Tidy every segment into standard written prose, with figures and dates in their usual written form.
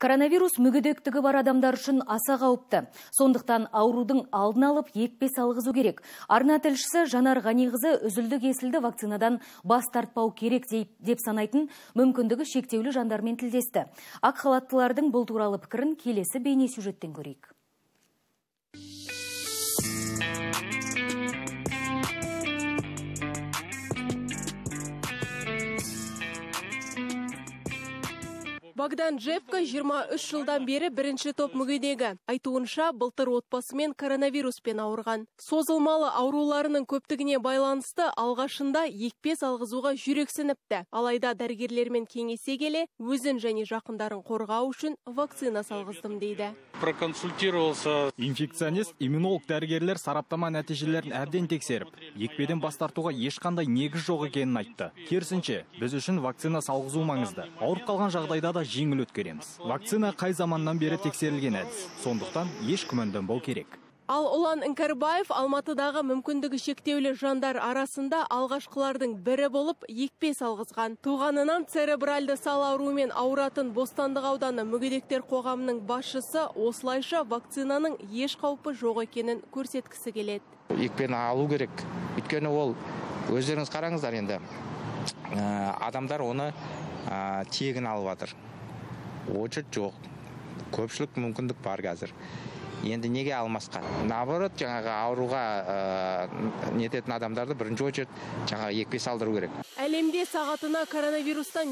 Коронавирус мүгедектігі бар адамдар үшін аса қауіпті. Сондықтан аурудың алдын алып екпе салғызу керек. Арна тілшісі Жанар Ғаниқызы үзілді-кесілді вакцинадан бас тартпау керек деп санайтын мүмкіндігі шектеулі жандармен тілдесті. Ақ халаттылардың бұл туралы пікірін келесі бейнесюжеттен көрейік. Богдан Джепко 23 жылдан бері бірінші топ мүгедегі. Айтуынша, былтыр отбасымен коронавируспен ауырған. Созылмалы ауруларының көптігіне байланысты алғашында екпе салғызуға жүрексініпті. Алайда дәрігерлермен кеңесе келе, өзін және жақындарын қорғау үшін вакцина салғыздым дейді. Проконсультировался. Инфекционист, иммунолог дәрігерлер сараптама нәтижелерін әбден тексеріп, екпеден бас тартуға ешқандай негіз жоқ екенін айтты. Керісінше, біз үшін вакцина салғызу маңызды. Ауырып қалған жағдайда да жеңіл өткереміз. Вакцина қай заманнан бері тексерілген әдіс. Сондықтан еш күмәнданбау керек. Ал Ұлан Іңкәрбаев Алматыдағы мүмкіндігі шектеулі жандар арасында алғашқылардың бірі болып екпе салғызған. Туғанынан церебральды сал ауруымен ауыратын Бостандық ауданы мүгедектер қоғамының басшысы осылайша вакцинаның еш қаупі жоқ екенін көрсеткісі келеді. Екпені алу керек. Өйткені ол өздеріңіз қараңыздар енді. Адамдар оны тегін алып жатыр. Очередь жоқ. Көпшілік мүмкіндік бар қазір. Енді неге алмасқа? Наоборот, жаңағы ауруға нететін адамдарды бірінші очередь жаңағы екпе салдыру керек. Әлемде сағатына коронавирустан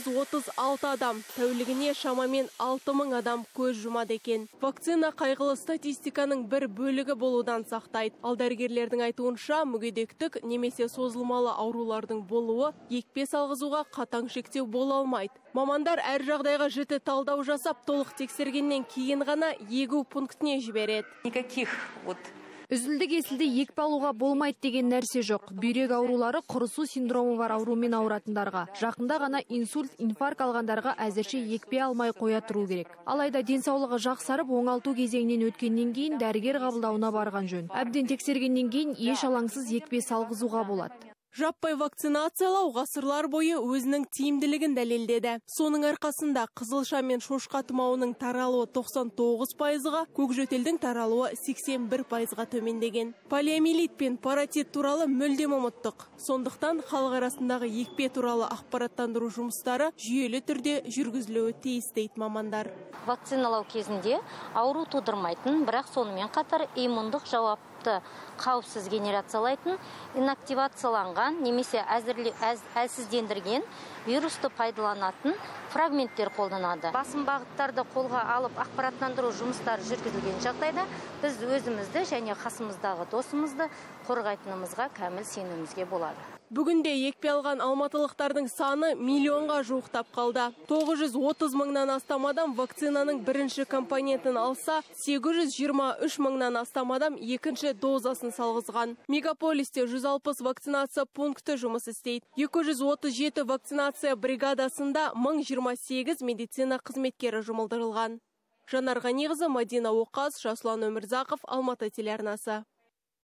236 адам, тәулігіне шамамен 6000 адам көз жұмады екен. Вакцина қайғылы статистиканың бір бөлігі болудан сақтайды. Ал дәрігерлердің айтуынша, мүгедектік немесе созылмалы аурулардың болуы екпе салғызуға қатаң шектеу бола алмайды. Мамандар әр жағдайға жіті талдау жасап, толық тексергеннен кейін ғана егу пунктіне жібереді. Үзілді-кесілді екпе алуға болмайды деген нәрсе жоқ. Бүйрек аурулары, құрысу синдромы бар аурумен ауыратындарға, жақында ғана инсульт, инфаркт алғандарға әзірше екпе алмай қоя тұру керек. Алайда денсаулығы жақсарып, оңалту кезеңінен өткеннен кейін дәрігер қабылдауына барған жөн. Әбден тексергеннен кейін еш алаңсыз екпе салғызуға болады. Жаппай вакцинациялау ғасырлар бойы өзінің тиімділігін дәлелдеді. Соның арқасында қызылша мен шошқа тұмауының таралуы 99%-ға, көкжөтелдің таралуы 81%-ға төмендеген. Полиомиелит пен паротит туралы мүлдем ұмыттық. Сондықтан халық арасындағы екпе туралы ақпараттандыру жұмыстары жүйелі түрде жүргізілуі тиіс дейді мамандар. Вакциналау кезінде ауру тудырмайтын, бірақ сонымен қатар иммундық жауапты қауіпсіз генерациялайтын, инактивацияланған немесе әлсіздендірген вирусты пайдаланатын фрагменттер қолданады. Басым бағыттарды қолға алып ақпараттандыру жұмыстары жүргізілген жағдайда біз өзімізді және қасымыздағы досымызды қорғайтынымызға кәміл сенімімізге болады. Бүгінде екпе алған алматылықтардың саны миллионға жуықтап қалды. 930 мыңнан астам адам вакцинаның бірінші компонентін алса, 823 мыңнан астам адам екінші дозасын салғызған. Мегаполисте 160 вакцинация пункті жұмыс істейді. 237 вакцинация бригадасында 1028 медицина қызметкері жұмылдырылған. Жанар Ғаниқызы, Мадина Оқас, Жасұлан Өмірзақов, Алматы телеарнасы.